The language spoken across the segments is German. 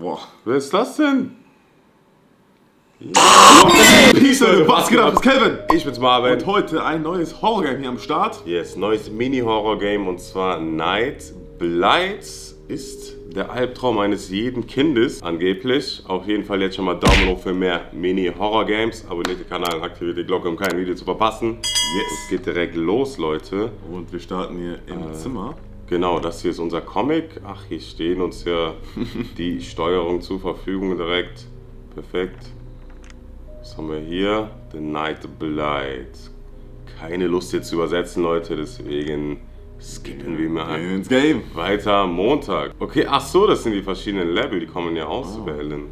Boah. Wer ist das denn? Peace, Leute, was geht ab? Das ist Kelvin. Ich bin's Marvin. Und heute ein neues Horror-Game hier am Start. Yes, neues Mini-Horror-Game und zwar Night Blights ist der Albtraum eines jeden Kindes, angeblich. Auf jeden Fall jetzt schon mal Daumen hoch für mehr Mini-Horror-Games. Abonniert den Kanal und aktiviert die Glocke, um kein Video zu verpassen. Yes. Es geht direkt los, Leute. Und wir starten hier im Zimmer. Genau, das hier ist unser Comic. Ach, hier stehen uns ja die Steuerung zur Verfügung direkt. Perfekt. Was haben wir hier? The Night Blight. Keine Lust jetzt zu übersetzen, Leute, deswegen skippen wir mal ins Game. weiter. Montag. Okay, ach so, das sind die verschiedenen Level, die kommen ja auswählen.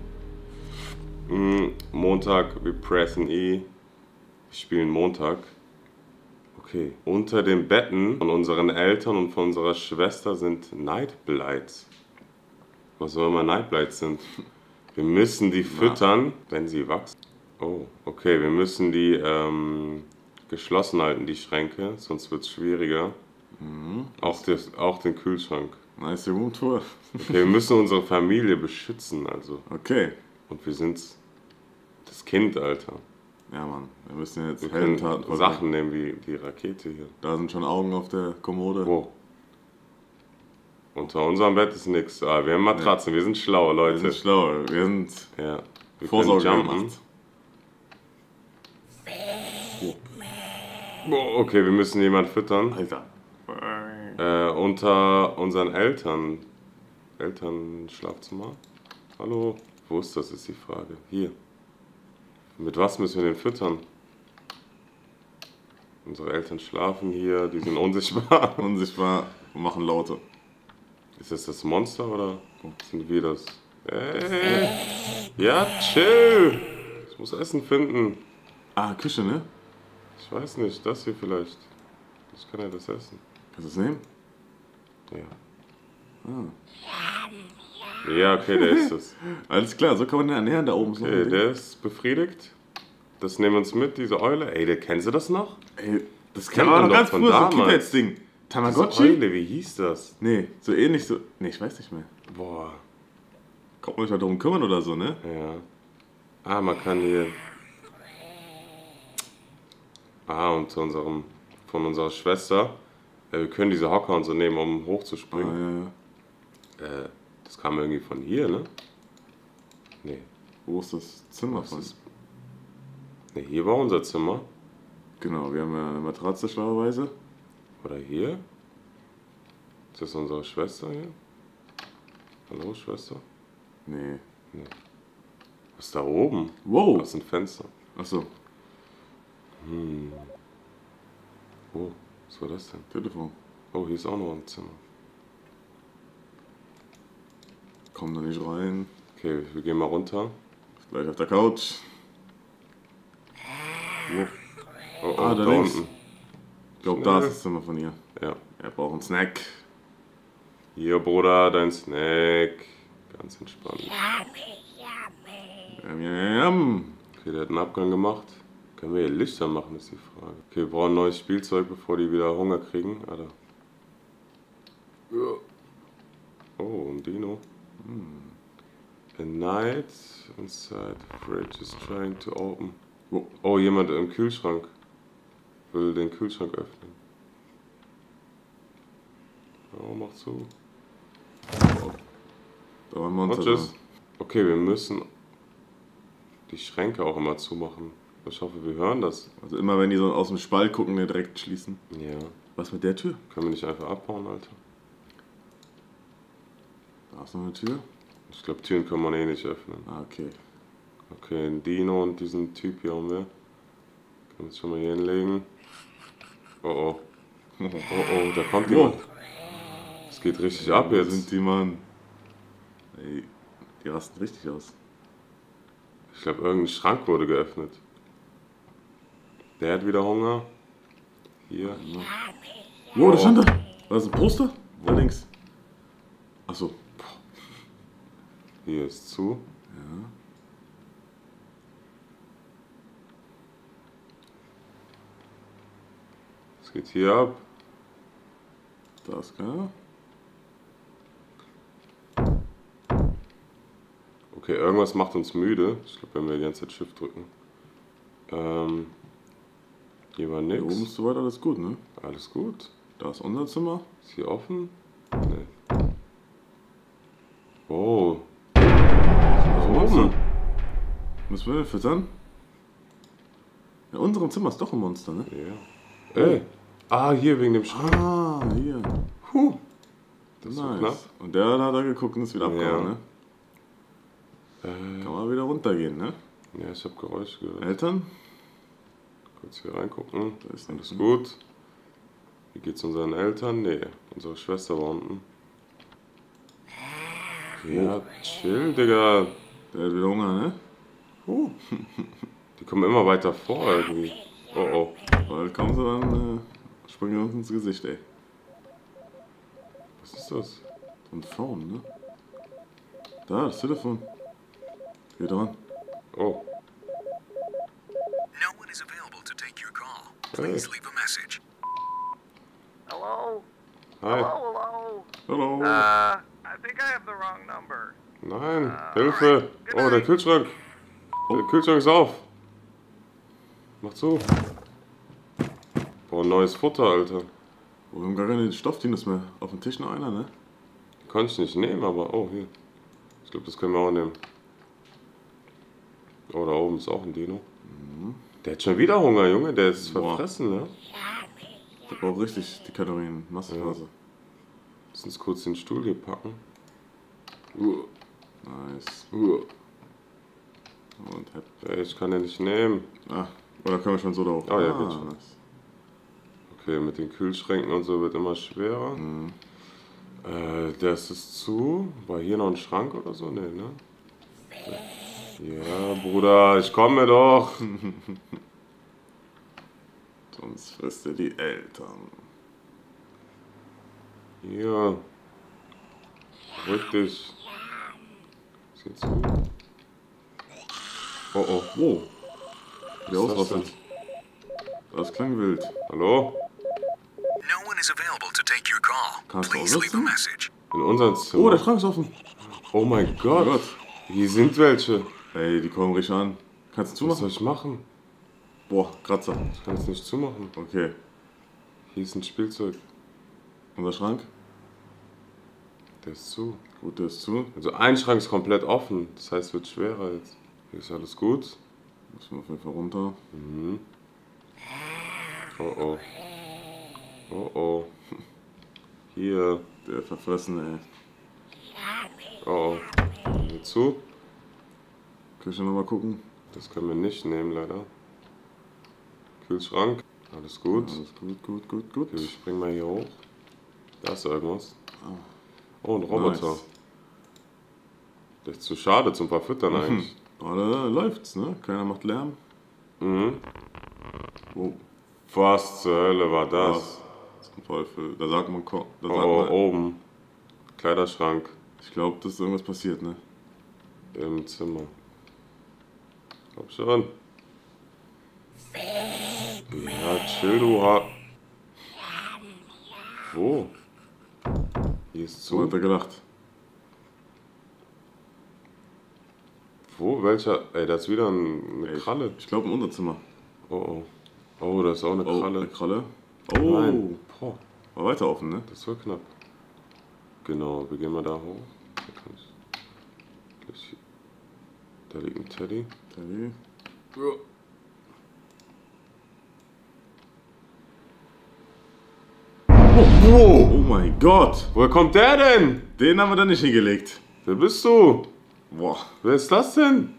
Montag, wir pressen E. Wir spielen Montag. Okay. Unter den Betten von unseren Eltern und von unserer Schwester sind Night Blights. Was auch immer Night Blights sind. Wir müssen die füttern, wenn sie wachsen. Oh, okay, wir müssen die geschlossen halten, die Schränke, sonst wird es schwieriger. Auch den Kühlschrank. Nice Room Tour. Okay, wir müssen unsere Familie beschützen, also. Okay. Und wir sind das Kind, Alter. Ja, Mann, wir müssen jetzt Wir können Heldentaten vollbringen. Sachen nehmen wie die Rakete hier. Da sind schon Augen auf der Kommode. Wo? Unter unserem Bett ist nichts. Ah, wir haben Matratzen, wir sind schlau, Wir Leute. sind schlau, wir sind Ja. Wir Vorsorge können jumpen. gemacht. Oh, okay, wir müssen jemanden füttern. Alter. Unter unseren Elternschlafzimmer. Hallo? Wo ist das, ist die Frage. Hier. Mit was müssen wir den füttern? Unsere Eltern schlafen hier, die sind unsichtbar. Unsichtbar und machen Laute. Ist das Monster oder sind wir das? Ja, chill! Ich muss Essen finden. Ah, Küche, ne? Ich weiß nicht, das hier vielleicht. Ich kann ja das essen. Kannst du es nehmen? Ja. Ja, okay, der ist es. Alles klar, so kann man den ernähren da oben. So Okay, der ist befriedigt. Das nehmen wir uns mit, diese Eule. Ey, kennst du das noch? Ey, das kennt kennt man man doch doch ganz von früher, so ein damals. Kindheitsding. Diese Tamagotchi? Eule, wie hieß das? Nee, so ähnlich so. Nee, ich weiß nicht mehr. Boah, Kommt man sich mal darum kümmern oder so, ne? ja. Ah, man kann hier... Ah, und von unserer Schwester. Wir können diese Hocker und so nehmen, um hochzuspringen. Ja. Das kam irgendwie von hier, ne? Nee. Wo ist das Zimmer von? Nee, hier war unser Zimmer. Genau, wir haben ja eine Matratze schlauerweise. Oder hier? Ist das unsere Schwester hier? Hallo, Schwester? Nee. Was ist da oben? Wow. Das sind Fenster. Achso, Oh, was war das denn? Telefon. Oh, hier ist auch noch ein Zimmer. Komm da nicht rein. Okay, wir gehen mal runter. Ist gleich auf der Couch. Oh, Ah, da da links. unten. Ich glaube, da ist das Zimmer von ihr. Ja. Er braucht einen Snack. Hier, Bruder, dein Snack. Ganz entspannt. Yum, yum, yum. Okay, der hat einen Abgang gemacht. Können wir hier Lichter machen, ist die Frage. Okay, wir brauchen neues Spielzeug, bevor die wieder Hunger kriegen. Alter. Oh, ein Dino. A knight inside fridge is trying to open. Oh, jemand im Kühlschrank will den Kühlschrank öffnen. Oh, mach zu. Da war ein Monster. Tschüss. Okay, wir müssen die Schränke auch immer zumachen. Ich hoffe, wir hören das. Also immer wenn die so aus dem Spalt gucken, den direkt schließen. Ja. Was mit der Tür? Können wir nicht einfach abbauen, Alter? Da ist noch eine Tür. Ich glaube, Türen kann man eh nicht öffnen. Ah, okay. Okay, ein Dino und diesen Typ hier haben wir. Können wir uns schon mal hier hinlegen. Oh oh. Oh oh, da kommt jemand. Es geht richtig ab Wo jetzt. sind die, Mann? Ey, die rasten richtig aus. Ich glaube, irgendein Schrank wurde geöffnet. Der hat wieder Hunger. Hier. Wow, da stand da. War das ein Poster? Da links. Achso. Hier ist zu. Ja. Was geht hier ab? Da ist keiner. Okay, irgendwas macht uns müde. Ich glaube, wenn wir die ganze Zeit Shift drücken. Hier war Hier oben nix. ist soweit alles gut, ne? Alles gut. Da ist unser Zimmer. Ist hier offen? Nee. Oh. Was Oben. oben? Müssen wir denn füttern? Ja, in unserem Zimmer ist doch ein Monster, ne? Ja. Ey. Ah, hier wegen dem Schrank. Ah, hier. Puh. Das ist so knapp. Nice. Und der hat da geguckt und ist wieder abgehauen, Ja. ne? Kann man wieder runtergehen, ne? Ja, ich habe Geräusche gehört. Eltern? Kurz hier reingucken. Da ist Alles nichts. gut. Wie geht's unseren Eltern? Nee, unsere Schwester war unten. Ja, chill, Digga. Der hat wieder Hunger, ne? Die kommen immer weiter vor irgendwie. Oh oh. Weil kommen sie dann, springen uns ins Gesicht, ey. Was ist das? So ein Phone, ne? Da, das Telefon. Geh dran. Oh. No one is available to take your call. Please leave a message. Hello? Hi. Hello? Hallo. I think I have the wrong number. Nein, Hilfe. Oh, der Kühlschrank. Der Kühlschrank ist auf. Mach zu. Boah, neues Futter, Alter. Oh, wir haben gar keine Stoffdinos mehr. Auf dem Tisch noch einer, ne? Die konnte ich nicht nehmen, aber oh, hier. Ich glaube, das können wir auch nehmen. Oh, da oben ist auch ein Dino. Der hat schon wieder Hunger, Junge. Der ist Boah. verfressen, ne? Der braucht richtig die Kalorien. Massephase. Lass uns kurz den Stuhl hier packen. Nice. Uh. Und hep. Ey, ich kann den nicht nehmen. Ah, oder können wir schon so drauf? Oh ja, geht schon. Nice. Okay, mit den Kühlschränken und so wird immer schwerer. Das ist zu. War hier noch ein Schrank oder so? Nee, ne? Ja, Bruder, ich komme doch. Sonst frisst er die Eltern. Hier. Rück dich. Ist hier zu? Oh oh. Wo? Wie Was ist das ausrastet. Das klang wild. Hallo? No one is available to take your call. Kannst du Please leave a aussetzen? message. In unserem Zimmer. Oh, der Schrank ist offen. Oh mein Oh Gott. Gott. Hier sind welche. Ey, die kommen richtig an. Kannst du Was soll zumachen? ich machen? Boah, Kratzer. Ich kann es nicht zumachen. Okay. Hier ist ein Spielzeug. Unser Schrank? Der ist zu. Gut, der ist zu. Also ein Schrank ist komplett offen. Das heißt, es wird schwerer jetzt. Hier ist alles gut. Müssen wir auf jeden Fall runter. Oh oh. Oh oh. Hier. Der verfressen, ey. Oh oh. Hier zu. Küche nochmal gucken. Das können wir nicht nehmen, leider. Kühlschrank. Alles gut. Alles gut, gut, gut, gut. Okay, ich spring mal hier hoch. Da ist irgendwas. Oh, ein Roboter. Nice. Der ist zu schade zum Verfüttern eigentlich. Gerade läuft's, ne? Keiner macht Lärm. Mhm. Oh, Was zur Hölle war das? zum Teufel. Da sagt man, da Oh, sagt oh, man oben. Kleiderschrank ich glaube, dass irgendwas passiert, ne? im Zimmer. Glaub schon. Ja, chill, du Wo? Hier ist So hat zu. er gelacht. Wo? Welcher? Ey, da ist wieder eine Ey, Kralle. Ich glaube, in unser Zimmer. Oh, oh. Oh, da ist auch eine Oh, Kralle. eine Kralle. Oh, Nein. Boah, war weiter offen, ne? das war knapp. Genau, wir gehen mal da hoch. Da kann ich gleich. Da liegt ein Teddy. Teddy. Oh mein Gott! Woher kommt der denn? Den haben wir da nicht hingelegt. Wer bist du? Boah. Wer ist das denn?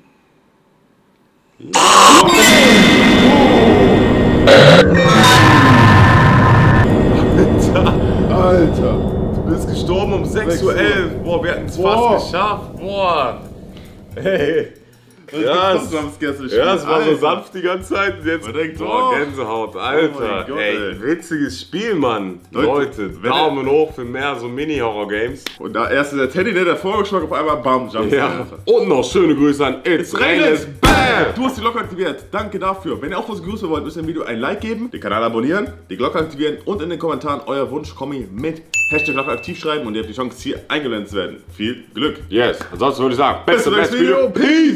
Alter, Du bist gestorben um 6:11 Uhr. Boah, wir hatten es fast geschafft. Boah. Hey. Ja, es war so Alter. sanft die ganze Zeit. Und jetzt Man denkt, boah, oh. Gänsehaut, Oh Alter. mein Gott, ey, witziges Spiel, Mann. Leute, wenn Daumen hoch für mehr so Mini-Horror-Games. Und da erst der Teddy, der vorgeschlagen, auf einmal bam, Jumpscare. Ja. Und noch schöne Grüße an It's Rainis. Bam! Du hast die Glocke aktiviert. Danke dafür. Wenn ihr auch was grüßen wollt, müsst ihr dem Video ein Like geben, den Kanal abonnieren, die Glocke aktivieren und in den Kommentaren euer Wunsch-Kommi mit Hashtag Glocke aktiv schreiben und ihr habt die Chance, hier eingeblendet zu werden. Viel Glück. Yes, ansonsten würde ich sagen, Bis zum nächsten Video. Peace!